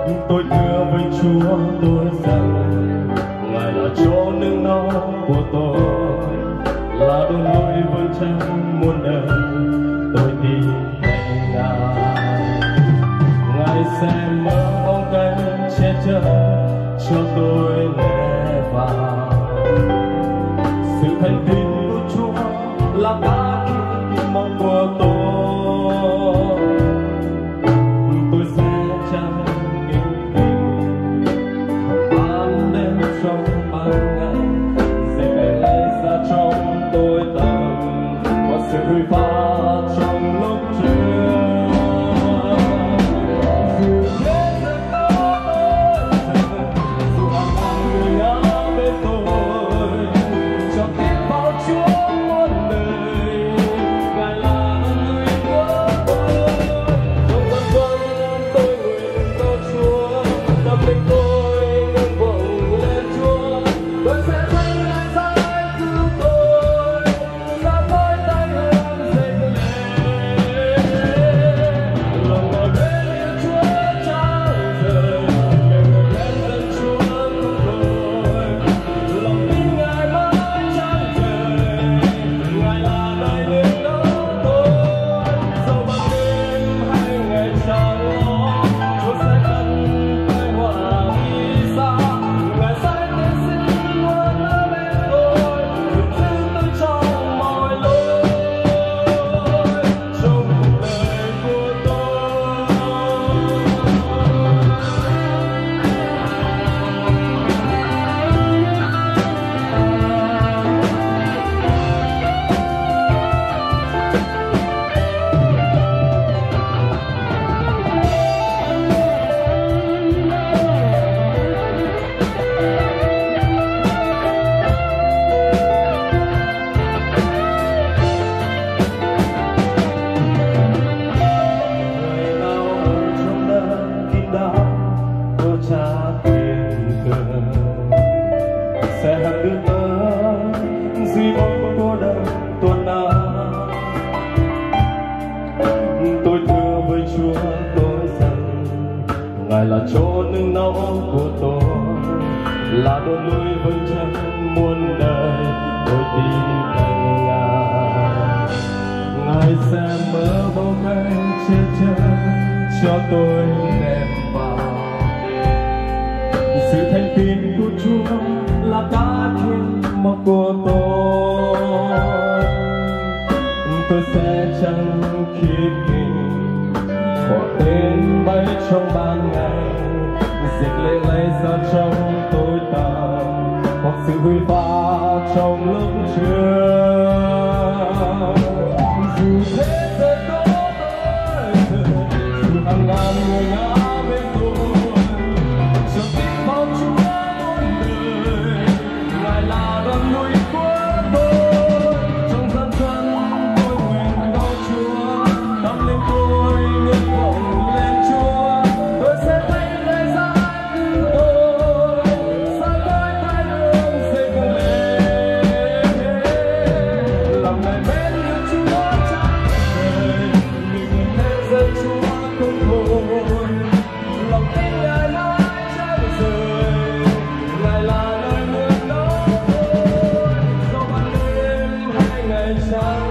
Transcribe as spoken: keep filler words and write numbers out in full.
Tôi thưa với Chúa tôi rằng Ngài là chỗ nương náu của tôi, là đôi lối vững chắc muôn đời. Tôi tin cậy Ngài, Ngài sẽ mở bóng cánh che chở cho tôi lẽ vào. Sự thành tín của Chúa là cả kỳ mong của tôi. Tôi sẽ chẳng kinh kinh ban đêm trong ban ngày, sẽ ngày lấy ra trong tôi tâm và sự vui phá trong lúc trưa. Dù thế giới có tôi, dù hàng ngàn người ngã bên tôi, cho tin vào Chúa muôn đời. Ngài là người của tôi. Trong gian truân tôi nguyện có Chúa, tâm linh tôi ngưỡng vọng lên Chúa. Tôi sẽ thấy Ngài giải cứu tôi, xa tôi tay hương dậy lên. Lòng ngồi bên yêu Chúa chẳng rời, để người lên dân Chúa không đổi. Lòng tin Ngài mãi chẳng rời, Ngài là nơi nương náu tôi. Dẫu ban đêm hay ngày trăng lo, Chúa sẽ cất tay hòa đi xa. Ngài sẽ tiến xin luôn ở bên tôi, giữ tôi trong mọi lối, trong cuộc đời của tôi. Người nào ở trong nơi kín đáo của Cha thiên thượng sẽ hằng đứng ở dưới bóng cô đơn tuôn áo. Tôi thưa với Chúa tôi rằng Ngài là chỗ nương náu của tôi, là đôi lối vững chắc muôn đời. Tôi tin cậy Ngài, Ngài sẽ mở bóng cánh che chở cho tôi ném vào. Sự thành tín của Chúa là cả thiên mong của tôi. Tôi sẽ chẳng khiếp kinh bỏ tên bay trong ban ngày, dịch lệ lấy ra trong tối tăm, hoặc sự vui phá trong lúc trưa. Dù thế giới có tôi, dù hàng ngàn người ngã bên tôi, cho tin vào Chúa muôn đời. Ngài là đón nuôi của tôi. Trong gian truân tôi nguyện có Chúa, tâm linh tôi ngưỡng vọng lên Chúa. Tôi sẽ thấy Ngài giải cứu tôi, xa tôi tay hương dậy lên. Lòng Ngài bên yêu Chúa chẳng rời, mình thế giới Chúa không thôi. Lòng tin Ngài mãi chẳng rời, Ngài là nơi nương náu tôi. Dẫu ban đêm hay ngày trăng